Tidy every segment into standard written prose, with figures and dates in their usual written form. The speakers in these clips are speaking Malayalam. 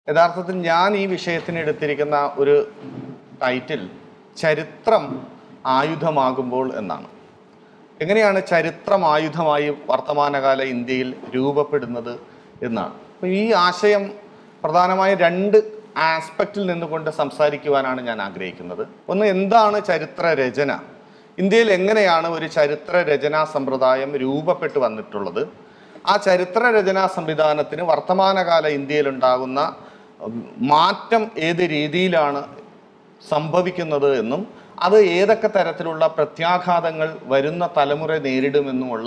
യഥാർത്ഥത്തിൽ ഞാൻ ഈ വിഷയത്തിന് എടുത്തിരിക്കുന്ന ഒരു ടൈറ്റിൽ ചരിത്രം ആയുധമാകുമ്പോൾ എന്നാണ്. എങ്ങനെയാണ് ചരിത്രം ആയുധമായി വർത്തമാനകാല ഇന്ത്യയിൽ രൂപപ്പെടുന്നത് എന്നാണ്. അപ്പോൾ ഈ ആശയം പ്രധാനമായും രണ്ട് ആസ്പെക്റ്റിൽ നിന്നുകൊണ്ട് സംസാരിക്കുവാനാണ് ഞാൻ ആഗ്രഹിക്കുന്നത്. ഒന്ന്, എന്താണ് ചരിത്ര രചന? ഇന്ത്യയിൽ എങ്ങനെയാണ് ഒരു ചരിത്ര രചനാ സമ്പ്രദായം രൂപപ്പെട്ടു വന്നിട്ടുള്ളത്? ആ ചരിത്ര രചനാ സംവിധാനത്തിന് വർത്തമാനകാല ഇന്ത്യയിൽ ഉണ്ടാകുന്ന മാറ്റം ഏത് രീതിയിലാണ് സംഭവിക്കുന്നത് എന്നും അത് ഏതൊക്കെ തരത്തിലുള്ള പ്രത്യാഘാതങ്ങൾ വരുന്ന തലമുറ നേരിടുമെന്നുമുള്ള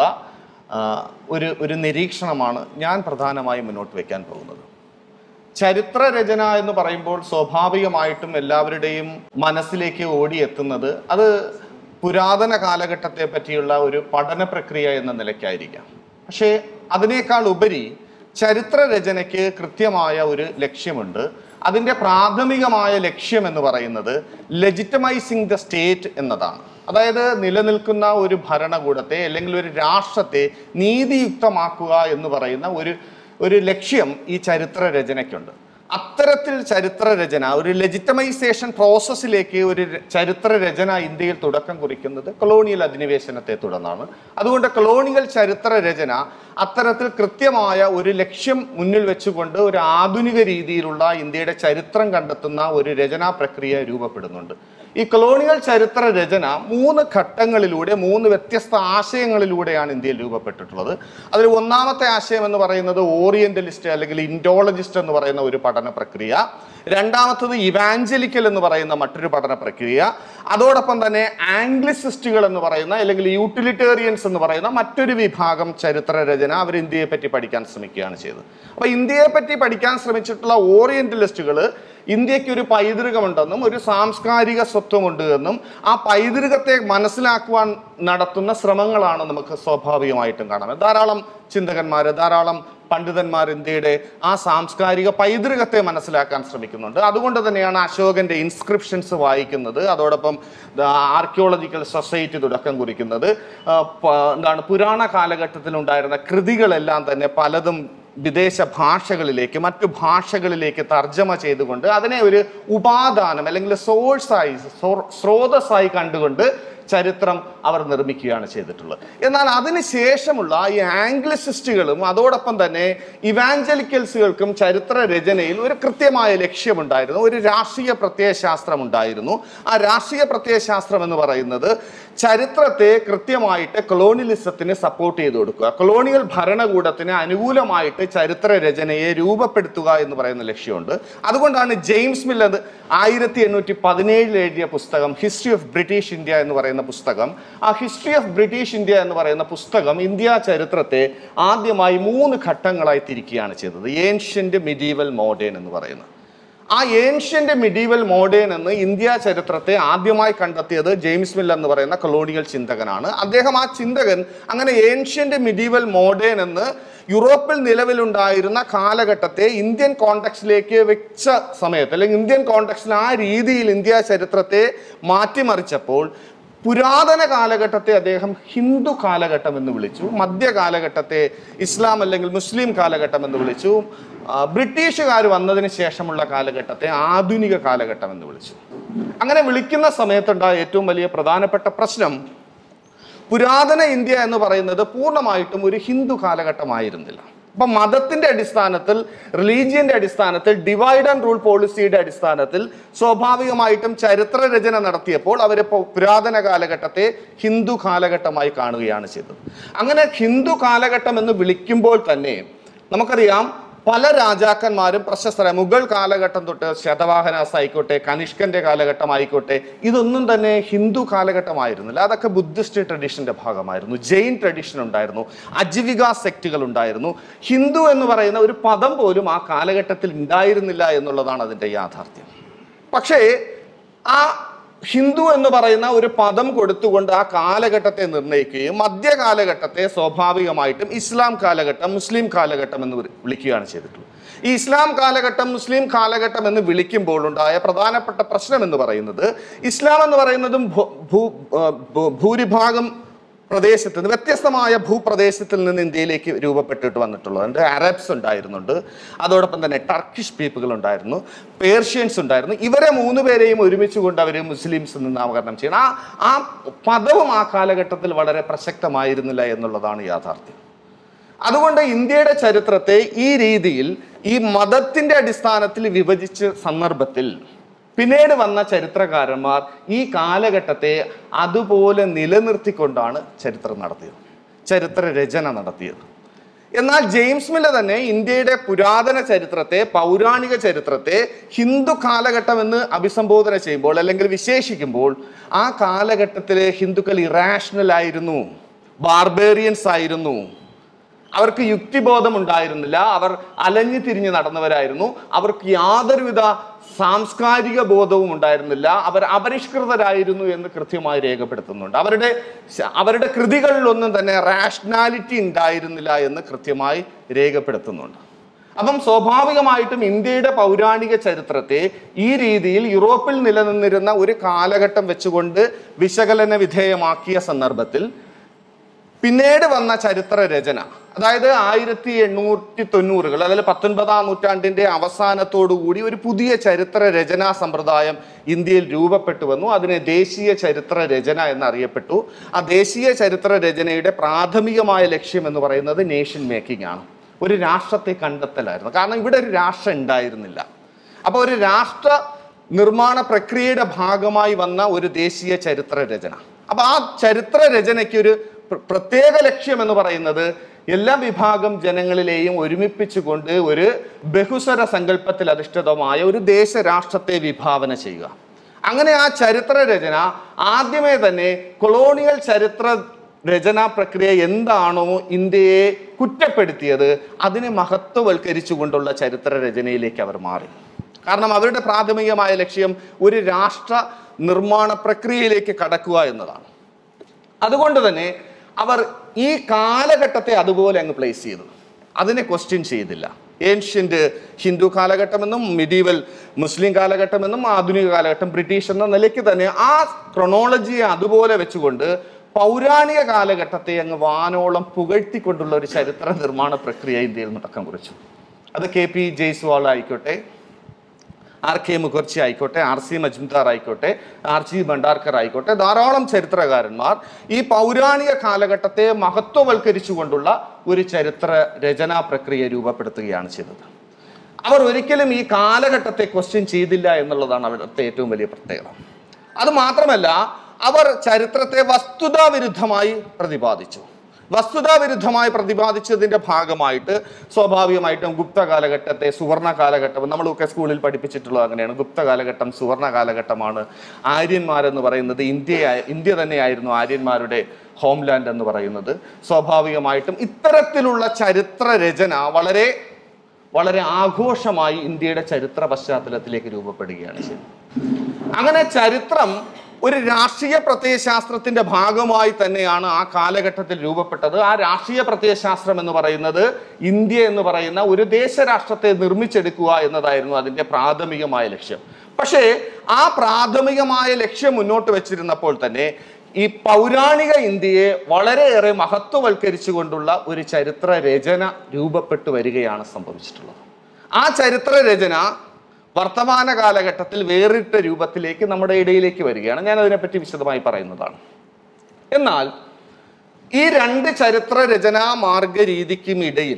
ഒരു നിരീക്ഷണമാണ് ഞാൻ പ്രധാനമായും മുന്നോട്ട് വയ്ക്കാൻ പോകുന്നത്. ചരിത്ര രചന എന്ന് പറയുമ്പോൾ സ്വാഭാവികമായിട്ടും എല്ലാവരുടെയും മനസ്സിലേക്ക് ഓടിയെത്തുന്നത് അത് പുരാതന കാലഘട്ടത്തെ പറ്റിയുള്ള ഒരു പഠന പ്രക്രിയ എന്ന നിലയ്ക്കായിരിക്കാം. പക്ഷേ അതിനേക്കാൾ ഉപരി ചരിത്ര രചനയ്ക്ക് കൃത്യമായ ഒരു ലക്ഷ്യമുണ്ട്. അതിൻ്റെ പ്രാഥമികമായ ലക്ഷ്യം എന്ന് പറയുന്നത് ലെജിറ്റമൈസിങ് ദ സ്റ്റേറ്റ് എന്നതാണ്. അതായത് നിലനിൽക്കുന്ന ഒരു ഭരണകൂടത്തെ അല്ലെങ്കിൽ ഒരു രാഷ്ട്രത്തെ നീതിയുക്തമാക്കുക എന്ന് പറയുന്ന ഒരു ലക്ഷ്യം ഈ ചരിത്ര രചനയ്ക്കുണ്ട്. അത്തരത്തിൽ ചരിത്ര രചന ഒരു ലെജിറ്റമൈസേഷൻ പ്രോസസ്സിലേക്ക് ഒരു ചരിത്ര രചന ഇന്ത്യയിൽ തുടക്കം കുറിക്കുന്നത് കൊളോണിയൽ അധിനിവേശനത്തെ തുടർന്നാണ്. അതുകൊണ്ട് കൊളോണിയൽ ചരിത്ര രചന അത്തരത്തിൽ കൃത്യമായ ഒരു ലക്ഷ്യം മുന്നിൽ വെച്ചുകൊണ്ട് ഒരു ആധുനിക രീതിയിലുള്ള ഇന്ത്യയുടെ ചരിത്രം കണ്ടെത്തുന്ന ഒരു രചനാ പ്രക്രിയ രൂപപ്പെടുന്നുണ്ട്. ഈ കൊളോണിയൽ ചരിത്ര രചന 3 ഘട്ടങ്ങളിലൂടെ 3 വ്യത്യസ്ത ആശയങ്ങളിലൂടെയാണ് ഇന്ത്യയിൽ രൂപപ്പെട്ടിട്ടുള്ളത്. അതിൽ ഒന്നാമത്തെ ആശയം എന്ന് പറയുന്നത് ഓറിയന്റലിസ്റ്റ് അല്ലെങ്കിൽ ഇൻഡോളജിസ്റ്റ് എന്ന് പറയുന്ന ഒരു പഠന പ്രക്രിയ. രണ്ടാമത്തത് ഇവാഞ്ചലിക്കൽ എന്ന് പറയുന്ന മറ്റൊരു പഠന പ്രക്രിയ. അതോടൊപ്പം തന്നെ ആംഗ്ലിസിസ്റ്റുകൾ എന്ന് പറയുന്ന അല്ലെങ്കിൽ യൂട്ടിലിറ്റേറിയൻസ് എന്ന് പറയുന്ന മറ്റൊരു വിഭാഗം ചരിത്ര രചന അവർ ഇന്ത്യയെ പറ്റി പഠിക്കാൻ ശ്രമിക്കുകയാണ് ചെയ്തത്. അപ്പോൾ ഇന്ത്യയെ പറ്റി പഠിക്കാൻ ശ്രമിച്ചിട്ടുള്ള ഓറിയന്റലിസ്റ്റുകൾ ഇന്ത്യക്ക് ഒരു പൈതൃകമുണ്ടെന്നും ഒരു സാംസ്കാരിക സ്വത്വമുണ്ട് എന്നും ആ പൈതൃകത്തെ മനസ്സിലാക്കുവാൻ നടത്തുന്ന ശ്രമങ്ങളാണ് നമുക്ക് സ്വാഭാവികമായിട്ടും കാണാം. ധാരാളം ചിന്തകന്മാർ, ധാരാളം പണ്ഡിതന്മാർ ഇന്ത്യയുടെ ആ സാംസ്കാരിക പൈതൃകത്തെ മനസ്സിലാക്കാൻ ശ്രമിക്കുന്നുണ്ട്. അതുകൊണ്ട് തന്നെയാണ് അശോകന്റെ ഇൻസ്ക്രിപ്ഷൻസ് വായിക്കുന്നത്, അതോടൊപ്പം ആർക്കിയോളജിക്കൽ സൊസൈറ്റി തുടക്കം കുറിക്കുന്നത്. പുരാണ കാലഘട്ടത്തിൽ ഉണ്ടായിരുന്ന കൃതികളെല്ലാം തന്നെ പലതും വിദേശ ഭാഷകളിലേക്ക് മറ്റു ഭാഷകളിലേക്ക് തർജ്ജമ ചെയ്തുകൊണ്ട് അതിനെ ഒരു ഉപാദാനം അല്ലെങ്കിൽ സ്രോതസ്സായി കണ്ടുകൊണ്ട് ചരിത്രം അവർ നിർമ്മിക്കുകയാണ് ചെയ്തിട്ടുള്ളത്. എന്നാൽ അതിനുശേഷമുള്ള ഈ ആംഗ്ലിസിസ്റ്റുകളും അതോടൊപ്പം തന്നെ ഇവാഞ്ചലിക്കൽസുകൾക്കും ചരിത്ര രചനയിൽ ഒരു കൃത്യമായ ലക്ഷ്യമുണ്ടായിരുന്നു, ഒരു രാഷ്ട്രീയ പ്രത്യയശാസ്ത്രം ഉണ്ടായിരുന്നു. ആ രാഷ്ട്രീയ പ്രത്യയശാസ്ത്രം എന്ന് പറയുന്നത് ചരിത്രത്തെ കൃത്യമായിട്ട് കൊളോണിയലിസത്തിന് സപ്പോർട്ട് ചെയ്ത് കൊടുക്കുക, കൊളോണിയൽ ഭരണകൂടത്തിന് അനുകൂലമായിട്ട് ചരിത്ര രചനയെ രൂപപ്പെടുത്തുക എന്ന് പറയുന്ന ലക്ഷ്യമുണ്ട്. അതുകൊണ്ടാണ് ജെയിംസ് മില്ലർ 1817 എഴുതിയ പുസ്തകം ഹിസ്റ്ററി ഓഫ് ബ്രിട്ടീഷ് ഇന്ത്യ എന്ന് പറയുന്ന പുസ്തകം, ആ ഹിസ്റ്ററി ഓഫ് ബ്രിട്ടീഷ് ഇന്ത്യ എന്ന് പറയുന്ന പുസ്തകം ഇന്ത്യ ചരിത്രത്തെ ആദ്യമായി 3 ഘട്ടങ്ങളായി തിരിക്കുകയാണ് ചെയ്തത്. ഏൻഷ്യന്റ്, മിഡീവൽ, മോഡേൺ എന്ന് പറയുന്നത്. ആ ഏൻഷ്യന്റ്, മിഡീവൽ, മോഡേൺ എന്ന് ഇന്ത്യ ചരിത്രത്തെ ആദ്യമായി കണ്ടെത്തിയത് ജെയിംസ് മില്ലർ എന്ന് പറയുന്ന കൊളോണിയൽ ചിന്തകനാണ്. അദ്ദേഹം ആ ചിന്തകൻ അങ്ങനെ ഏൻഷ്യന്റ്, മിഡീവൽ, മോഡേൺ എന്ന് യൂറോപ്പിൽ നിലവിലുണ്ടായിരുന്ന കാലഘട്ടത്തെ ഇന്ത്യൻ കോണ്ടെക്സ്റ്റിലേക്ക് വെച്ച സമയത്ത് അല്ലെങ്കിൽ ഇന്ത്യൻ കോണ്ടെക്സ്റ്റിൽ ആ രീതിയിൽ ഇന്ത്യ ചരിത്രത്തെ മാറ്റിമറിച്ചപ്പോൾ പുരാതന കാലഘട്ടത്തെ അദ്ദേഹം ഹിന്ദു കാലഘട്ടം എന്ന് വിളിച്ചു, മധ്യകാലഘട്ടത്തെ ഇസ്ലാം അല്ലെങ്കിൽ മുസ്ലിം കാലഘട്ടം എന്ന് വിളിച്ചു, ബ്രിട്ടീഷുകാർ വന്നതിന് ശേഷമുള്ള കാലഘട്ടത്തെ ആധുനിക കാലഘട്ടം എന്ന് വിളിച്ചു. അങ്ങനെ വിളിക്കുന്ന സമയത്തുണ്ടായ ഏറ്റവും വലിയ പ്രധാനപ്പെട്ട പ്രശ്നം പുരാതന ഇന്ത്യ എന്ന് പറയുന്നത് പൂർണ്ണമായിട്ടും ഒരു ഹിന്ദു കാലഘട്ടമായിരുന്നില്ല. അപ്പം മതത്തിന്റെ അടിസ്ഥാനത്തിൽ, റിലീജിയന്റെ അടിസ്ഥാനത്തിൽ, ഡിവൈഡ് ആൻഡ് റൂൾ പോളിസിയുടെ അടിസ്ഥാനത്തിൽ സ്വാഭാവികമായിട്ടും ചരിത്ര രചന നടത്തിയപ്പോൾ അവർ പുരാതന കാലഘട്ടത്തെ ഹിന്ദു കാലഘട്ടമായി കാണുകയാണ് ചെയ്തത്. അങ്ങനെ ഹിന്ദു കാലഘട്ടം എന്ന് വിളിക്കുമ്പോൾ തന്നെ നമുക്കറിയാം പല രാജാക്കന്മാരും പ്രശസ്തരായ മുഗൾ കാലഘട്ടം തൊട്ട് ശതവാഹനാസ് ആയിക്കോട്ടെ, കനിഷ്കന്റെ കാലഘട്ടം ആയിക്കോട്ടെ, ഇതൊന്നും തന്നെ ഹിന്ദു കാലഘട്ടമായിരുന്നില്ല. അതൊക്കെ ബുദ്ധിസ്റ്റ് ട്രഡീഷന്റെ ഭാഗമായിരുന്നു, ജെയിൻ ട്രഡീഷൻ ഉണ്ടായിരുന്നു, അജീവിക സെക്റ്റുകൾ ഉണ്ടായിരുന്നു. ഹിന്ദു എന്ന് പറയുന്ന ഒരു പദം പോലും ആ കാലഘട്ടത്തിൽ ഉണ്ടായിരുന്നില്ല എന്നുള്ളതാണ് അതിൻ്റെ യാഥാർത്ഥ്യം. പക്ഷേ ആ ഹിന്ദു എന്ന് പറയുന്ന ഒരു പദം കൊടുത്തുകൊണ്ട് ആ കാലഘട്ടത്തെ നിർണ്ണയിക്കുകയും മധ്യകാലഘട്ടത്തെ സ്വാഭാവികമായിട്ടും ഇസ്ലാം കാലഘട്ടം, മുസ്ലിം കാലഘട്ടം എന്ന് വിളിക്കുകയാണ് ചെയ്തിട്ടുള്ളത്. ഈ ഇസ്ലാം കാലഘട്ടം, മുസ്ലിം കാലഘട്ടം എന്ന് വിളിക്കുമ്പോൾ ഉണ്ടായ പ്രധാനപ്പെട്ട പ്രശ്നം എന്ന് പറയുന്നത് ഇസ്ലാം എന്ന് പറയുന്നതും ഭൂരിഭാഗം പ്രദേശത്ത് നിന്ന്, വ്യത്യസ്തമായ ഭൂപ്രദേശത്തിൽ നിന്ന് ഇന്ത്യയിലേക്ക് രൂപപ്പെട്ടിട്ട് വന്നിട്ടുള്ളത്. അറബ്സ് ഉണ്ടായിരുന്നുണ്ട്, അതോടൊപ്പം തന്നെ ടർക്കിഷ് പീപ്പിൾ ഉണ്ടായിരുന്നു, പേർഷ്യൻസ് ഉണ്ടായിരുന്നു. ഇവരെ 3 പേരെയും ഒരുമിച്ച് കൊണ്ട് അവർ മുസ്ലിംസ് എന്ന് നാമകരണം ചെയ്യണം. ആ പദവും ആ കാലഘട്ടത്തിൽ വളരെ പ്രസക്തമായിരുന്നില്ല എന്നുള്ളതാണ് യാഥാർത്ഥ്യം. അതുകൊണ്ട് ഇന്ത്യയുടെ ചരിത്രത്തെ ഈ രീതിയിൽ ഈ മതത്തിന്റെ അടിസ്ഥാനത്തിൽ വിഭജിച്ച സന്ദർഭത്തിൽ പിന്നീട് വന്ന ചരിത്രകാരന്മാർ ഈ കാലഘട്ടത്തെ അതുപോലെ നിലനിർത്തിക്കൊണ്ടാണ് ചരിത്രം നടത്തിയത്, ചരിത്ര രചന നടത്തിയത്. എന്നാൽ ജെയിംസ് മില്ലർ തന്നെ ഇന്ത്യയുടെ പുരാതന ചരിത്രത്തെ, പൗരാണിക ചരിത്രത്തെ ഹിന്ദു കാലഘട്ടം എന്ന് അഭിസംബോധന ചെയ്യുമ്പോൾ അല്ലെങ്കിൽ വിശേഷിക്കുമ്പോൾ ആ കാലഘട്ടത്തിലെ ഹിന്ദുക്കൾ ഇറാഷണൽ ആയിരുന്നു, ബാർബേറിയൻസ് ആയിരുന്നു, അവർക്ക് യുക്തിബോധം ഉണ്ടായിരുന്നില്ല, അവർ അലഞ്ഞു തിരിഞ്ഞ് നടന്നവരായിരുന്നു, അവർക്ക് യാതൊരുവിധ സാംസ്കാരിക ബോധവും ഉണ്ടായിരുന്നില്ല, അവർ അപരിഷ്കൃതരായിരുന്നു എന്ന് കൃത്യമായി രേഖപ്പെടുത്തുന്നുണ്ട്. അവരുടെ കൃതികളിലൊന്നും തന്നെ റാഷണാലിറ്റി ഉണ്ടായിരുന്നില്ല എന്ന് കൃത്യമായി രേഖപ്പെടുത്തുന്നുണ്ട്. അപ്പം സ്വാഭാവികമായിട്ടും ഇന്ത്യയുടെ പൗരാണിക ചരിത്രത്തെ ഈ രീതിയിൽ യൂറോപ്പിൽ നിലനിന്നിരുന്ന ഒരു കാലഘട്ടം വെച്ചുകൊണ്ട് വിശകലന വിധേയമാക്കിയ സന്ദർഭത്തിൽ പിന്നീട് വന്ന ചരിത്ര രചന, അതായത് 1890-കൾ, അതായത് 19-ാം നൂറ്റാണ്ടിന്റെ അവസാനത്തോടുകൂടി ഒരു പുതിയ ചരിത്ര രചനാ സമ്പ്രദായം ഇന്ത്യയിൽ രൂപപ്പെട്ടു വന്നു. അതിനെ ദേശീയ ചരിത്ര രചന എന്നറിയപ്പെട്ടു. ആ ദേശീയ ചരിത്ര രചനയുടെ പ്രാഥമികമായ ലക്ഷ്യം എന്ന് പറയുന്നത് നേഷൻ മേക്കിംഗ് ആണ്, ഒരു രാഷ്ട്രത്തെ കണ്ടെത്തലായിരുന്നു. കാരണം ഇവിടെ ഒരു രാഷ്ട്രം ഉണ്ടായിരുന്നില്ല. അപ്പോൾ ഒരു രാഷ്ട്ര നിർമ്മാണ പ്രക്രിയയുടെ ഭാഗമായി വന്ന ഒരു ദേശീയ ചരിത്ര രചന. അപ്പൊ ആ ചരിത്ര രചനയ്ക്ക് ഒരു പ്രത്യേക ലക്ഷ്യം എന്ന് പറയുന്നത് എല്ലാ വിഭാഗം ജനങ്ങളിലെയും ഒരുമിപ്പിച്ചുകൊണ്ട് ഒരു ബഹുസ്വര സങ്കല്പത്തിൽ അധിഷ്ഠിതമായ ഒരു ദേശരാഷ്ട്രത്തെ വിഭാവന ചെയ്യുക. അങ്ങനെ ആ ചരിത്ര രചന ആദ്യമേ തന്നെ കൊളോണിയൽ ചരിത്ര രചനാ പ്രക്രിയ എന്താണോ ഇന്ത്യയെ കുറ്റപ്പെടുത്തിയത് അതിനെ മഹത്വവൽക്കരിച്ചുകൊണ്ടുള്ള ചരിത്ര രചനയിലേക്ക് അവർ മാറി. കാരണം അവരുടെ പ്രാഥമികമായ ലക്ഷ്യം ഒരു രാഷ്ട്ര നിർമ്മാണ പ്രക്രിയയിലേക്ക് കടക്കുക എന്നതാണ്. അതുകൊണ്ട് തന്നെ അവർ ഈ കാലഘട്ടത്തെ അതുപോലെ അങ്ങ് പ്ലേസ് ചെയ്തു, അതിനെ ക്വസ്റ്റ്യൻ ചെയ്തില്ല. ഏൻഷ്യന്റ് ഹിന്ദു കാലഘട്ടമെന്നും മിഡീവൽ മുസ്ലിം കാലഘട്ടമെന്നും ആധുനിക കാലഘട്ടം ബ്രിട്ടീഷ് എന്ന നിലയ്ക്ക് തന്നെ ആ ക്രൊണോളജിയെ അതുപോലെ വെച്ചുകൊണ്ട് പൗരാണിക കാലഘട്ടത്തെ അങ്ങ് വാനോളം പുകഴ്ത്തിക്കൊണ്ടുള്ള ഒരു ചരിത്ര നിർമ്മാണ പ്രക്രിയ ഇന്ത്യയിൽ തുടക്കം കുറിച്ചു. അത് KP ജയ്സ്വാൾ ആയിക്കോട്ടെ, RK മുഖർജി ആയിക്കോട്ടെ, RC മജുംദാർ ആയിക്കോട്ടെ, RG ഭണ്ഡാർക്കർ ആയിക്കോട്ടെ, ധാരാളം ചരിത്രകാരന്മാർ ഈ പൗരാണിക കാലഘട്ടത്തെ മഹത്വവൽക്കരിച്ചുകൊണ്ടുള്ള ഒരു ചരിത്ര രചനാ പ്രക്രിയ രൂപപ്പെടുത്തുകയാണ് ചെയ്തത്. അവർ ഒരിക്കലും ഈ കാലഘട്ടത്തെ ക്വസ്റ്റ്യൻ ചെയ്തില്ല എന്നുള്ളതാണ് അവരുടെ ഏറ്റവും വലിയ പ്രത്യേകത. അത് മാത്രമല്ല, അവർ ചരിത്രത്തെ വസ്തുതാവിരുദ്ധമായി പ്രതിപാദിച്ചു. വസ്തുതാവിരുദ്ധമായി പ്രതിപാദിച്ചതിന്റെ ഭാഗമായിട്ട് സ്വാഭാവികമായിട്ടും ഗുപ്ത കാലഘട്ടത്തെ സുവർണ കാലഘട്ടം, നമ്മളൊക്കെ സ്കൂളിൽ പഠിപ്പിച്ചിട്ടുള്ളത് അങ്ങനെയാണ്. ഗുപ്ത കാലഘട്ടം സുവർണ കാലഘട്ടമാണ്. ആര്യന്മാരെന്ന് പറയുന്നത് ഇന്ത്യ തന്നെയായിരുന്നു ആര്യന്മാരുടെ ഹോംലാൻഡ് എന്ന് പറയുന്നത്. സ്വാഭാവികമായിട്ടും ഇത്തരത്തിലുള്ള ചരിത്ര രചന വളരെ വളരെ ആഘോഷമായി ഇന്ത്യയുടെ ചരിത്ര പശ്ചാത്തലത്തിലേക്ക് രൂപപ്പെടുകയാണ് ചെയ്യുന്നത്. അങ്ങനെ ചരിത്രം ഒരു രാഷ്ട്രീയ പ്രത്യയശാസ്ത്രത്തിന്റെ ഭാഗമായി തന്നെയാണ് ആ കാലഘട്ടത്തിൽ രൂപപ്പെട്ടത്. ആ രാഷ്ട്രീയ പ്രത്യയശാസ്ത്രം എന്ന് പറയുന്നത് ഇന്ത്യ എന്ന് പറയുന്ന ഒരു ദേശരാഷ്ട്രത്തെ നിർമ്മിച്ചെടുക്കുക എന്നതായിരുന്നു അതിൻ്റെ പ്രാഥമികമായ ലക്ഷ്യം. പക്ഷേ ആ പ്രാഥമികമായ ലക്ഷ്യം മുന്നോട്ട് വെച്ചിരുന്നപ്പോൾ തന്നെ ഈ പൗരാണിക ഇന്ത്യയെ വളരെയേറെ മഹത്വവൽക്കരിച്ചുകൊണ്ടുള്ള ഒരു ചരിത്ര രചന രൂപപ്പെട്ടു വരികയാണ് സംഭവിച്ചിട്ടുള്ളത്. ആ ചരിത്ര രചന വർത്തമാന കാലഘട്ടത്തിൽ വേറിട്ട രൂപത്തിലേക്ക് നമ്മുടെ ഇടയിലേക്ക് വരികയാണ്. ഞാൻ അതിനെപ്പറ്റി വിശദമായി പറയുന്നതാണ്. എന്നാൽ ഈ രണ്ട് ചരിത്ര രചനാ മാർഗരീതിക്കും ഇടയിൽ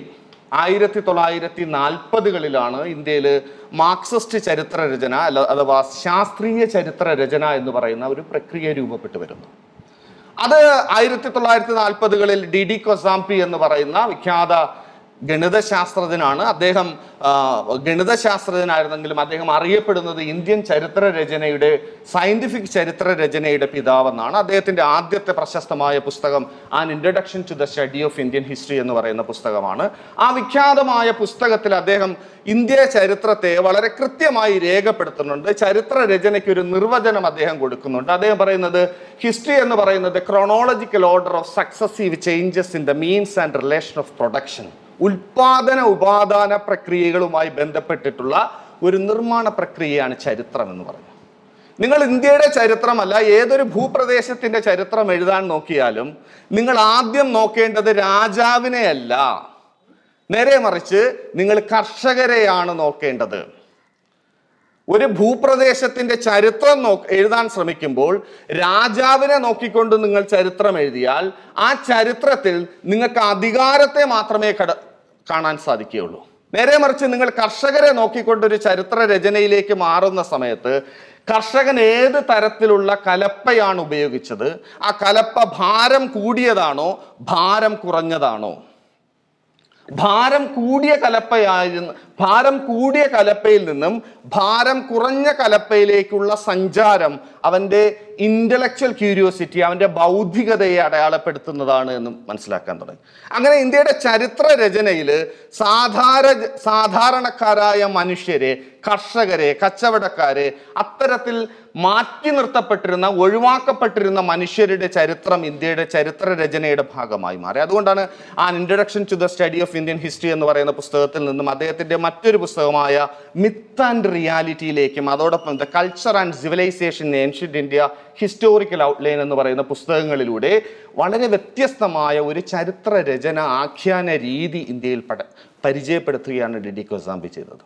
1940-കളിലാണ് ഇന്ത്യയിൽ മാർക്സിസ്റ്റ് ചരിത്ര രചന അഥവാ ശാസ്ത്രീയ ചരിത്ര രചന എന്ന് പറയുന്ന ഒരു പ്രക്രിയ രൂപപ്പെട്ടു വരുന്നു. അത് 1940-കളിൽ DD കൊസാംപി എന്ന് പറയുന്ന വിഖ്യാത ഗണിതശാസ്ത്രജ്ഞനാണ്. അദ്ദേഹം ഗണിതശാസ്ത്രജ്ഞനായിരുന്നെങ്കിലും അദ്ദേഹം അറിയപ്പെടുന്നത് ഇന്ത്യൻ ചരിത്ര രചനയുടെ സയന്റിഫിക് ചരിത്ര രചനയുടെ പിതാവെന്നാണ്. അദ്ദേഹത്തിന്റെ ആദ്യത്തെ പ്രശസ്തമായ പുസ്തകം an introduction to the study of Indian history എന്ന് പറയുന്ന പുസ്തകമാണ്. ആ വിഖ്യാതമായ പുസ്തകത്തിൽ അദ്ദേഹം ഇന്ത്യ ചരിത്രത്തെ വളരെ കൃത്യമായി രേഖപ്പെടുത്തുന്നുണ്ട്. ചരിത്ര രചനയ്ക്ക് ഒരു നിർവചനം അദ്ദേഹം കൊടുക്കുന്നുണ്ട്. അദ്ദേഹം പറയുന്നത് ഹിസ്റ്ററി എന്ന് പറയുന്നത് chronological order of successive changes in the means and relation of production, ഉൽപാദന ഉപാദാന പ്രക്രിയകളുമായി ബന്ധപ്പെട്ടിട്ടുള്ള ഒരു നിർമ്മാണ പ്രക്രിയയാണ് ചരിത്രം എന്ന് പറയുന്നത്. നിങ്ങൾ ഇന്ത്യയുടെ ചരിത്രമല്ല ഏതൊരു ഭൂപ്രദേശത്തിന്റെ ചരിത്രം എഴുതാൻ നോക്കിയാലും നിങ്ങൾ ആദ്യം നോക്കേണ്ടത് രാജാവിനെയല്ല, നേരെ മറിച്ച് നിങ്ങൾ കർഷകരെയാണ് നോക്കേണ്ടത്. ഒരു ഭൂപ്രദേശത്തിന്റെ ചരിത്രം എഴുതാൻ ശ്രമിക്കുമ്പോൾ രാജാവിനെ നോക്കിക്കൊണ്ട് നിങ്ങൾ ചരിത്രം എഴുതിയാൽ ആ ചരിത്രത്തിൽ നിങ്ങൾക്ക് അധികാരത്തെ മാത്രമേ കാണാൻ സാധിക്കുകയുള്ളൂ. നേരെ മറിച്ച് നിങ്ങൾ കർഷകരെ നോക്കിക്കൊണ്ടൊരു ചരിത്ര രചനയിലേക്ക് മാറുന്ന സമയത്ത് കർഷകൻ ഏത് തരത്തിലുള്ള കലപ്പയാണ് ഉപയോഗിച്ചത്, ആ കലപ്പ ഭാരം കൂടിയതാണോ ഭാരം കുറഞ്ഞതാണോ? ഭാരം കൂടിയ കലപ്പയിൽ നിന്നും ഭാരം കുറഞ്ഞ കലപ്പയിലേക്കുള്ള സഞ്ചാരം അവന്റെ ഇന്റലക്ച്വൽ ക്യൂരിയോസിറ്റി, അവന്റെ ബൗദ്ധികതയെ അടയാളപ്പെടുത്തുന്നതാണ് എന്ന് മനസ്സിലാക്കാൻ തുടങ്ങി. അങ്ങനെ ഇന്ത്യയുടെ ചരിത്ര രചനയിൽ സാധാരണക്കാരായ മനുഷ്യരെ, കർഷകരെ, കച്ചവടക്കാരെ, അത്തരത്തിൽ മാറ്റി നിർത്തപ്പെട്ടിരുന്ന, ഒഴിവാക്കപ്പെട്ടിരുന്ന മനുഷ്യരുടെ ചരിത്രം ഇന്ത്യയുടെ ചരിത്ര രചനയുടെ ഭാഗമായി മാറി. അതുകൊണ്ടാണ് an introduction to the study of Indian history എന്ന് പറയുന്ന പുസ്തകത്തിൽ നിന്നും അദ്ദേഹത്തിന്റെ മറ്റൊരു പുസ്തകമായ മിത്ത് ആൻഡ് റിയാലിറ്റിയിലേക്കും അതോടൊപ്പം the culture and civilisation in ancient India historical outline എന്ന് പറയുന്ന പുസ്തകങ്ങളിലൂടെ വളരെ വ്യത്യസ്തമായ ഒരു ചരിത്ര രചന ആഖ്യാന രീതി ഇന്ത്യയിൽ പരിചയപ്പെടുത്തുകയാണ് ഡി കൊസാംബി ചെയ്തത്.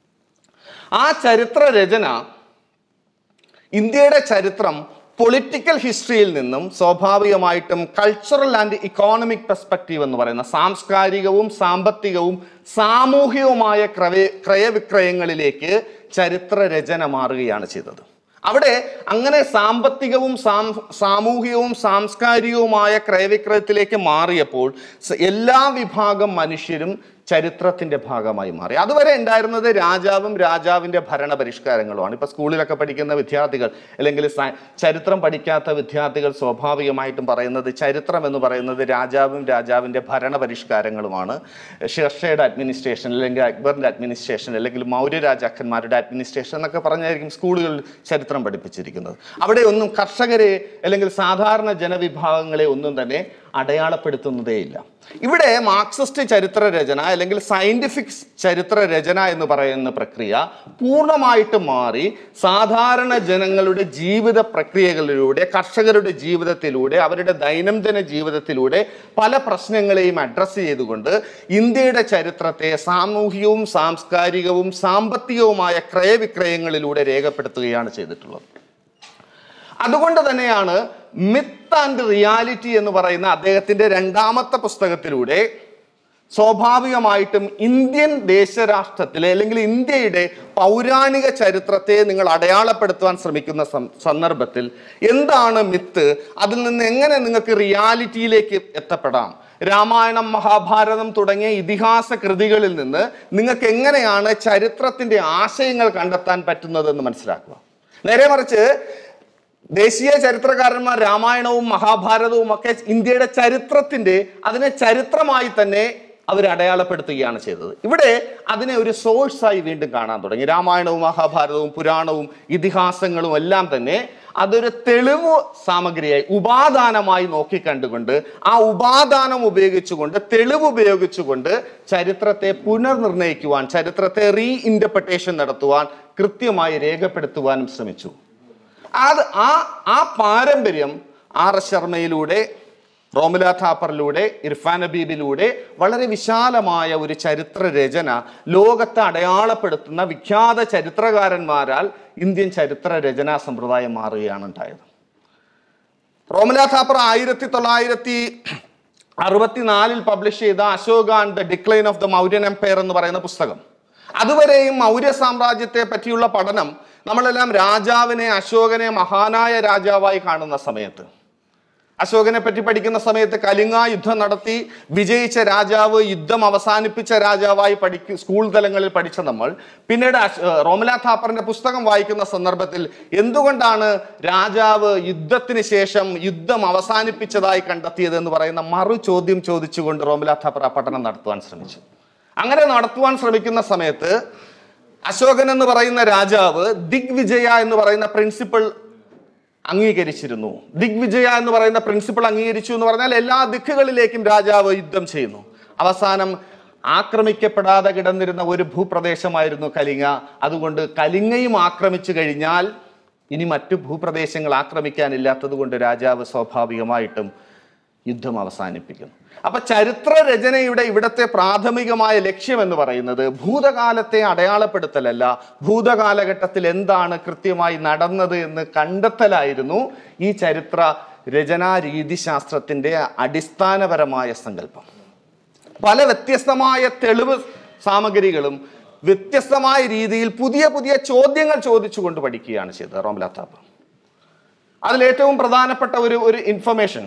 ആ ചരിത്ര രചന ഇന്ത്യയുടെ ചരിത്രം പൊളിറ്റിക്കൽ ഹിസ്റ്ററിയിൽ നിന്നും സ്വാഭാവികമായിട്ടും കൾച്ചറൽ ആൻഡ് ഇക്കോണമിക് പെർസ്പെക്റ്റീവ് എന്ന് പറയുന്ന സാംസ്കാരികവും സാമ്പത്തികവും സാമൂഹികവുമായ ക്രയവിക്രയങ്ങളിലേക്ക് ചരിത്ര രചന മാറുകയാണ് ചെയ്തത്. അവിടെ അങ്ങനെ സാമ്പത്തികവും സാമൂഹികവും സാംസ്കാരികവുമായ ക്രയവിക്രയത്തിലേക്ക് മാറിയപ്പോൾ എല്ലാ വിഭാഗം മനുഷ്യരും ചരിത്രത്തിന്റെ ഭാഗമായി മാറി. അതുവരെ ഉണ്ടായിരുന്നത് രാജാവും രാജാവിന്റെ ഭരണപരിഷ്കാരങ്ങളുമാണ്. ഇപ്പൊ സ്കൂളിലൊക്കെ പഠിക്കുന്ന വിദ്യാർത്ഥികൾ അല്ലെങ്കിൽ ചരിത്രം പഠിക്കാത്ത വിദ്യാർത്ഥികൾ സ്വാഭാവികമായിട്ടും പറയുന്നത് ചരിത്രം എന്ന് പറയുന്നത് രാജാവും രാജാവിന്റെ ഭരണപരിഷ്കാരങ്ങളുമാണ്. ഷെർഷയുടെ അഡ്മിനിസ്ട്രേഷൻ അല്ലെങ്കിൽ അക്ബറിന്റെ അഡ്മിനിസ്ട്രേഷൻ അല്ലെങ്കിൽ മൗര്യ രാജാക്കന്മാരുടെ അഡ്മിനിസ്ട്രേഷൻ എന്നൊക്കെ പറഞ്ഞായിരിക്കും സ്കൂളുകളിൽ ചരിത്രം പഠിപ്പിച്ചിരിക്കുന്നത്. അവിടെ ഒന്നും കർഷകരെ അല്ലെങ്കിൽ സാധാരണ ജനവിഭാഗങ്ങളെ ഒന്നും തന്നെ അടയാളപ്പെടുത്തുന്നതേയില്ല. ഇവിടെ മാർക്സിസ്റ്റ് ചരിത്ര രചന അല്ലെങ്കിൽ സയന്റിഫിക് ചരിത്ര രചന എന്ന് പറയുന്ന പ്രക്രിയ പൂർണ്ണമായിട്ടും മാറി സാധാരണ ജനങ്ങളുടെ ജീവിത പ്രക്രിയകളിലൂടെ, കർഷകരുടെ ജീവിതത്തിലൂടെ, അവരുടെ ദൈനംദിന ജീവിതത്തിലൂടെ പല പ്രശ്നങ്ങളെയും അഡ്രസ്സ് ചെയ്തുകൊണ്ട് ഇന്ത്യയുടെ ചരിത്രത്തെ സാമൂഹികവും സാംസ്കാരികവും സാമ്പത്തികവുമായ ക്രയവിക്രയങ്ങളിലൂടെ രേഖപ്പെടുത്തുകയാണ് ചെയ്തിട്ടുള്ളത്. അതുകൊണ്ട് തന്നെയാണ് മിത്ത് ആൻഡ് റിയാലിറ്റി എന്ന് പറയുന്ന അദ്ദേഹത്തിന്റെ രണ്ടാമത്തെ പുസ്തകത്തിലൂടെ സ്വാഭാവികമായിട്ടും ഇന്ത്യൻ ദേശരാഷ്ട്രത്തിലെ അല്ലെങ്കിൽ ഇന്ത്യയുടെ പൗരാണിക ചരിത്രത്തെ നിങ്ങൾ അടയാളപ്പെടുത്തുവാൻ ശ്രമിക്കുന്ന സന്ദർഭത്തിൽ എന്താണ് മിത്ത്, അതിൽ നിന്ന് എങ്ങനെ നിങ്ങൾക്ക് റിയാലിറ്റിയിലേക്ക് എത്തപ്പെടാം, രാമായണം, മഹാഭാരതം തുടങ്ങിയ ഇതിഹാസ കൃതികളിൽ നിന്ന് നിങ്ങൾക്ക് എങ്ങനെയാണ് ചരിത്രത്തിന്റെ ആശയങ്ങൾ കണ്ടെത്താൻ പറ്റുന്നതെന്ന് മനസ്സിലാക്കുക. നേരെ മറിച്ച് ദേശീയ ചരിത്രകാരന്മാർ രാമായണവും മഹാഭാരതവും ഒക്കെ ഇന്ത്യയുടെ ചരിത്രത്തിന്റെ അതിനെ ചരിത്രമായി തന്നെ അവർ അടയാളപ്പെടുത്തുകയാണ് ചെയ്തത്. ഇവിടെ അതിനെ ഒരു സോഴ്സായി വീണ്ടും കാണാൻ തുടങ്ങി. രാമായണവും മഹാഭാരതവും പുരാണവും ഇതിഹാസങ്ങളും എല്ലാം തന്നെ അതൊരു തെളിവ് സാമഗ്രിയായി, ഉപാദാനമായി നോക്കിക്കണ്ടുകൊണ്ട് ആ ഉപാദാനം ഉപയോഗിച്ചുകൊണ്ട്, തെളിവ് ഉപയോഗിച്ചുകൊണ്ട് ചരിത്രത്തെ പുനർനിർണയിക്കുവാൻ, ചരിത്രത്തെ റീഇന്റർപ്രിട്ടേഷൻ നടത്തുവാൻ, കൃത്യമായി രേഖപ്പെടുത്തുവാനും ശ്രമിച്ചു. ആ പാരമ്പര്യം ആർ എസ് ശർമ്മയിലൂടെ, റോമില താപ്പറിലൂടെ, ഇർഫാൻ ഹബീബിലൂടെ വളരെ വിശാലമായ ഒരു ചരിത്ര രചന ലോകത്തെ അടയാളപ്പെടുത്തുന്ന വിഖ്യാത ചരിത്രകാരന്മാരാൽ ഇന്ത്യൻ ചരിത്ര രചനാ സമ്പ്രദായം മാറുകയാണ് ഉണ്ടായത്. റോമില താപ്പർ 1964 പബ്ലിഷ് ചെയ്ത Ashoka and the decline of the Mauryan empire എന്ന് പറയുന്ന പുസ്തകം, അതുവരെയും മൗര്യ സാമ്രാജ്യത്തെ പറ്റിയുള്ള പഠനം നമ്മളെല്ലാം രാജാവിനെ, അശോകനെ മഹാനായ രാജാവായി കാണുന്ന സമയത്ത്, അശോകനെ പറ്റി പഠിക്കുന്ന സമയത്ത് കലിംഗ യുദ്ധം നടത്തി വിജയിച്ച രാജാവ്, യുദ്ധം അവസാനിപ്പിച്ച രാജാവായി സ്കൂൾ തലങ്ങളിൽ പഠിച്ച നമ്മൾ പിന്നീട് റോമില താപ്പറിന്റെ പുസ്തകം വായിക്കുന്ന സന്ദർഭത്തിൽ എന്തുകൊണ്ടാണ് രാജാവ് യുദ്ധത്തിന് ശേഷം യുദ്ധം അവസാനിപ്പിച്ചതായി കണ്ടെത്തിയത് എന്ന് പറയുന്ന മറു ചോദ്യം ചോദിച്ചുകൊണ്ട് റോമില താപ്പർ ആ പഠനം നടത്തുവാൻ ശ്രമിച്ചു. അങ്ങനെ നടത്തുവാൻ ശ്രമിക്കുന്ന സമയത്ത് അശോകൻ എന്ന് പറയുന്ന രാജാവ് ദിഗ്വിജയ എന്ന് പറയുന്ന പ്രിൻസിപ്പിൾ അംഗീകരിച്ചിരുന്നു. ദിഗ്വിജയ എന്ന് പറയുന്ന പ്രിൻസിപ്പിൾ അംഗീകരിച്ചു എന്ന് പറഞ്ഞാൽ എല്ലാ ദിക്കുകളിലേക്കും രാജാവ് യുദ്ധം ചെയ്യുന്നു. അവസാനം ആക്രമിക്കപ്പെടാതെ കിടന്നിരുന്ന ഒരു ഭൂപ്രദേശമായിരുന്നു കലിംഗ. അതുകൊണ്ട് കലിംഗയും ആക്രമിച്ചു കഴിഞ്ഞാൽ ഇനി മറ്റു ഭൂപ്രദേശങ്ങൾ ആക്രമിക്കാനില്ലാത്തത് കൊണ്ട് രാജാവ് സ്വാഭാവികമായിട്ടും യുദ്ധം അവസാനിപ്പിക്കുന്നു. അപ്പൊ ചരിത്ര രചനയുടെ ഇവിടുത്തെ പ്രാഥമികമായ ലക്ഷ്യം എന്ന് പറയുന്നത് ഭൂതകാലത്തെ അടയാളപ്പെടുത്തലല്ല, ഭൂതകാലഘട്ടത്തിൽ എന്താണ് കൃത്യമായി നടന്നത് എന്ന് കണ്ടെത്തലായിരുന്നു ഈ ചരിത്ര രചനാ രീതിശാസ്ത്രത്തിന്റെ അടിസ്ഥാനപരമായ സങ്കല്പം. പല വ്യത്യസ്തമായ തെളിവ് സാമഗ്രികളും വ്യത്യസ്തമായ രീതിയിൽ പുതിയ പുതിയ ചോദ്യങ്ങൾ ചോദിച്ചുകൊണ്ട് പഠിക്കുകയാണ് ചെയ്തത് റോംലാത്ത് താപ്പർ. അതിലേറ്റവും പ്രധാനപ്പെട്ട ഒരു ഇൻഫർമേഷൻ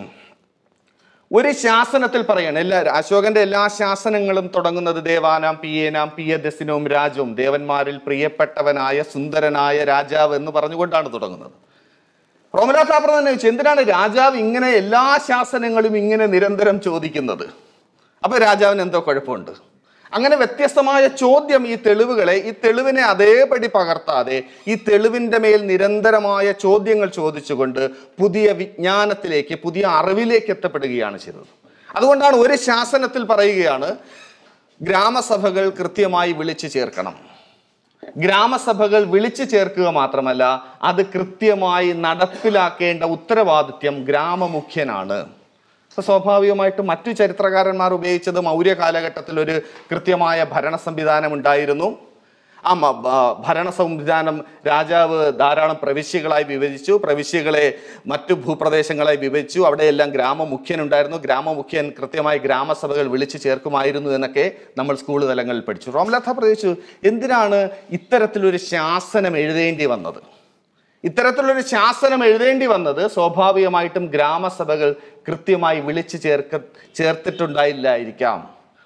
ഒരു ശാസനത്തിൽ പറയാണ്. അശോകന്റെ എല്ലാ ശാസനങ്ങളും തുടങ്ങുന്നത് ദേവാനാം പിയേനാം പിയദസിനവും രാജവും, ദേവന്മാരിൽ പ്രിയപ്പെട്ടവനായ സുന്ദരനായ രാജാവ് എന്ന് പറഞ്ഞുകൊണ്ടാണ് തുടങ്ങുന്നത്. റോംലാത്ത് താപ്പർ തന്നെ ചോദിച്ചു, എന്തിനാണ് രാജാവ് ഇങ്ങനെ എല്ലാ ശാസനങ്ങളും ഇങ്ങനെ നിരന്തരം ചോദിക്കുന്നത്? അപ്പൊ രാജാവിന് എന്തോ കുഴപ്പമുണ്ട്? അങ്ങനെ വ്യത്യസ്തമായ ചോദ്യം ഈ തെളിവിനെ അതേപടി പകർത്താതെ ഈ തെളിവിന്റെ മേൽ നിരന്തരമായ ചോദ്യങ്ങൾ ചോദിച്ചുകൊണ്ട് പുതിയ വിജ്ഞാനത്തിലേക്ക്, പുതിയ അറിവിലേക്ക് എത്തപ്പെടുകയാണ് ചെയ്തത്. അതുകൊണ്ടാണ് ഒരു ശാസനത്തിൽ പറയുകയാണ്, ഗ്രാമസഭകൾ കൃത്യമായി വിളിച്ചു ചേർക്കണം. ഗ്രാമസഭകൾ വിളിച്ചു ചേർക്കുക മാത്രമല്ല, അത് കൃത്യമായി നടപ്പിലാക്കേണ്ട ഉത്തരവാദിത്യം ഗ്രാമമുഖ്യനാണ്. സ്വാഭാവികമായിട്ടും മറ്റു ചരിത്രകാരന്മാർ ഉപയോഗിച്ചത് മൗര്യ കാലഘട്ടത്തിൽ ഒരു കൃത്യമായ ഭരണ സംവിധാനം ഉണ്ടായിരുന്നു. ആ ഭരണ സംവിധാനം രാജാവ് ധാരാളം പ്രവിശ്യകളായി വിഭജിച്ചു, പ്രവിശ്യകളെ മറ്റു ഭൂപ്രദേശങ്ങളായി വിഭജിച്ചു, അവിടെയെല്ലാം ഗ്രാമമുഖ്യനുണ്ടായിരുന്നു. ഗ്രാമമുഖ്യൻ കൃത്യമായി ഗ്രാമസഭകൾ വിളിച്ചു ചേർക്കുമായിരുന്നു എന്നൊക്കെ നമ്മൾ സ്കൂൾ തലങ്ങളിൽ പഠിച്ചു. റോംലാത്ത് താപ്പർ ചോദിച്ചു, എന്തിനാണ് ഇത്തരത്തിലൊരു ശാസനം എഴുതേണ്ടി വന്നത്? ഇത്തരത്തിലൊരു ശാസനം എഴുതേണ്ടി വന്നത് സ്വാഭാവികമായിട്ടും ഗ്രാമസഭകൾ കൃത്യമായി വിളിച്ചു ചേർത്തിട്ടുണ്ടായില്ലായിരിക്കാം,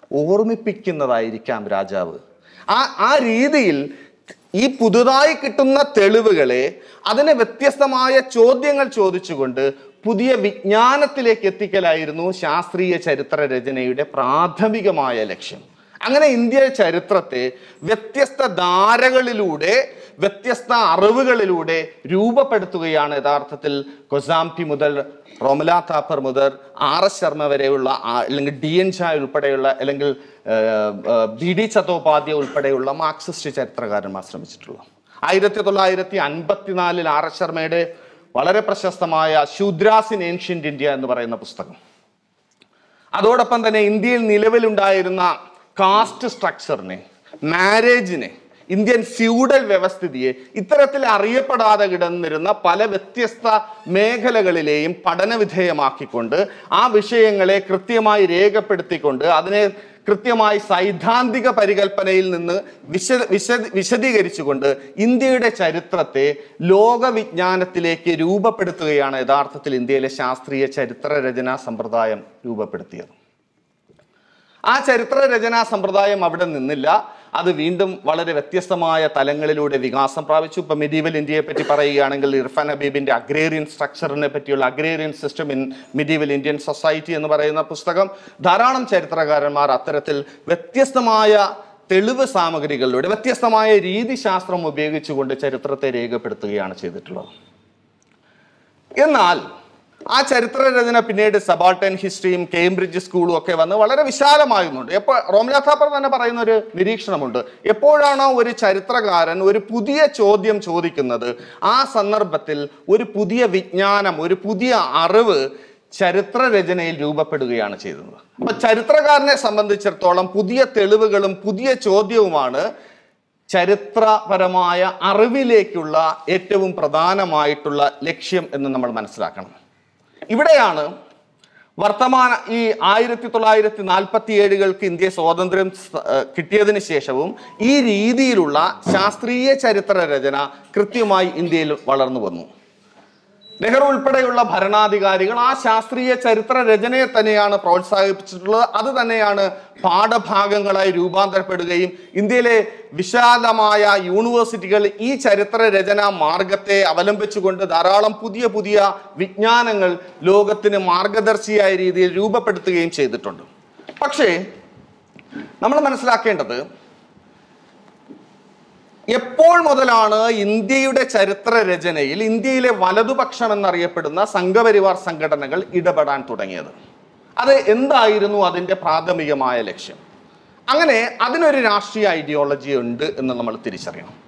ഓർമ്മിപ്പിക്കുന്നതായിരിക്കാം രാജാവ്. ആ രീതിയിൽ ഈ പുതുതായി കിട്ടുന്ന തെളിവുകളെ അതിന് വ്യത്യസ്തമായ ചോദ്യങ്ങൾ ചോദിച്ചുകൊണ്ട് പുതിയ വിജ്ഞാനത്തിലേക്ക് എത്തിക്കലായിരുന്നു ശാസ്ത്രീയ ചരിത്ര രചനയുടെ പ്രാഥമികമായ ലക്ഷ്യം. അങ്ങനെ ഇന്ത്യ ചരിത്രത്തെ വ്യത്യസ്ത ധാരകളിലൂടെ, വ്യത്യസ്ത അറിവുകളിലൂടെ രൂപപ്പെടുത്തുകയാണ് യഥാർത്ഥത്തിൽ കൊസാംപി മുതൽ റോംലാത്ത് താപ്പർ മുതൽ RS ശർമ്മ വരെയുള്ള, അല്ലെങ്കിൽ DN ഝാ ഉൾപ്പെടെയുള്ള, അല്ലെങ്കിൽ BD ചത്തോപാധ്യായ ഉൾപ്പെടെയുള്ള മാർക്സിസ്റ്റ് ചരിത്രകാരന്മാർ ശ്രമിച്ചിട്ടുള്ളത്. 1954 RS ശർമ്മയുടെ വളരെ പ്രശസ്തമായ ശൂദ്രാസ് ഇൻ ഏൻഷ്യന്റ് ഇന്ത്യ എന്ന് പറയുന്ന പുസ്തകം, അതോടൊപ്പം തന്നെ ഇന്ത്യയിൽ നിലവിലുണ്ടായിരുന്ന കാസ്റ്റ് സ്ട്രക്ചറിനെ, മാരേജിനെ, ഇന്ത്യൻ ഫ്യൂഡൽ വ്യവസ്ഥിതിയെ, ഇത്തരത്തിൽ അറിയപ്പെടാതെ കിടന്നിരുന്ന പല വ്യത്യസ്ത മേഖലകളിലെയും പഠനവിധേയമാക്കിക്കൊണ്ട് ആ വിഷയങ്ങളെ കൃത്യമായി രേഖപ്പെടുത്തിക്കൊണ്ട് അതിനെ കൃത്യമായി സൈദ്ധാന്തിക പരികൽപ്പനയിൽ നിന്ന് വിശദീകരിച്ചുകൊണ്ട് ഇന്ത്യയുടെ ചരിത്രത്തെ ലോകവിജ്ഞാനത്തിലേക്ക് രൂപപ്പെടുത്തുകയാണ് യഥാർത്ഥത്തിൽ ഇന്ത്യയിലെ ശാസ്ത്രീയ ചരിത്ര രചനാ സമ്പ്രദായം രൂപപ്പെടുത്തിയത്. ആ ചരിത്ര രചനാ സമ്പ്രദായം അവിടെ നിന്നില്ല, അത് വീണ്ടും വളരെ വ്യത്യസ്തമായ തലങ്ങളിലൂടെ വികാസം പ്രാപിച്ചു. ഇപ്പം മെഡീവൽ ഇന്ത്യയെ പറ്റി പറയുകയാണെങ്കിൽ ഇർഫാൻ ഹബീബിന്റെ അഗ്രേറിയൻ സ്ട്രക്ചറിനെ പറ്റിയുള്ള agrarian system in medieval Indian society എന്ന് പറയുന്ന പുസ്തകം, ധാരാളം ചരിത്രകാരന്മാർ അത്തരത്തിൽ വ്യത്യസ്തമായ തെളിവ് സാമഗ്രികളിലൂടെ, വ്യത്യസ്തമായ രീതിശാസ്ത്രം ഉപയോഗിച്ചുകൊണ്ട് ചരിത്രത്തെ രേഖപ്പെടുത്തുകയാണ് ചെയ്തിട്ടുള്ളത്. എന്നാൽ ആ ചരിത്ര രചന പിന്നീട് സബാൾട്ടൻ ഹിസ്റ്ററിയും കേംബ്രിഡ്ജ് സ്കൂളും ഒക്കെ വന്ന് വളരെ വിശാലമാകുന്നുണ്ട്. റോംലാത്ത് താപ്പർ തന്നെ പറയുന്ന ഒരു നിരീക്ഷണമുണ്ട്, എപ്പോഴാണോ ഒരു ചരിത്രകാരൻ ഒരു പുതിയ ചോദ്യം ചോദിക്കുന്നത്, ആ സന്ദർഭത്തിൽ ഒരു പുതിയ വിജ്ഞാനം, ഒരു പുതിയ അറിവ് ചരിത്ര രചനയിൽ രൂപപ്പെടുകയാണ് ചെയ്തത്. അപ്പൊ ചരിത്രകാരനെ സംബന്ധിച്ചിടത്തോളം പുതിയ തെളിവുകളും പുതിയ ചോദ്യവുമാണ് ചരിത്രപരമായ അറിവിലേക്കുള്ള ഏറ്റവും പ്രധാനമായിട്ടുള്ള ലക്ഷ്യം എന്ന് നമ്മൾ മനസ്സിലാക്കണം. ഇവിടെയാണ് ഈ 1947 ഇന്ത്യ സ്വാതന്ത്ര്യം കിട്ടിയതിന് ശേഷവും ഈ രീതിയിലുള്ള ശാസ്ത്രീയ ചരിത്ര രചന കൃത്യമായി ഇന്ത്യയിൽ വളർന്നു വന്നു. നെഹ്റു ഉൾപ്പെടെയുള്ള ഭരണാധികാരികൾ ആ ശാസ്ത്രീയ ചരിത്ര രചനയെ തന്നെയാണ് പ്രോത്സാഹിപ്പിച്ചിട്ടുള്ളത്. അത് തന്നെയാണ് പാഠഭാഗങ്ങളായി രൂപാന്തരപ്പെടുകയും ഇന്ത്യയിലെ വിശാലമായ യൂണിവേഴ്സിറ്റികൾ ഈ ചരിത്ര രചനാ മാർഗത്തെ അവലംബിച്ചുകൊണ്ട് ധാരാളം പുതിയ പുതിയ വിജ്ഞാനങ്ങൾ ലോകത്തിന് മാർഗദർശിയായ രീതിയിൽ രൂപപ്പെടുത്തുകയും ചെയ്തിട്ടുണ്ട്. പക്ഷേ നമ്മൾ മനസ്സിലാക്കേണ്ടത്, എപ്പോൾ മുതലാണ് ഇന്ത്യയുടെ ചരിത്ര രചനയിൽ ഇന്ത്യയിലെ വലതുപക്ഷം എന്നറിയപ്പെടുന്ന സംഘപരിവാർ സംഘടനകൾ ഇടപെടാൻ തുടങ്ങിയത്? അത് എന്തായിരുന്നു അതിൻ്റെ പ്രാഥമികമായ ലക്ഷ്യം? അങ്ങനെ അതിനൊരു രാഷ്ട്രീയ ഐഡിയോളജി ഉണ്ട് എന്ന് നമ്മൾ തിരിച്ചറിയണം.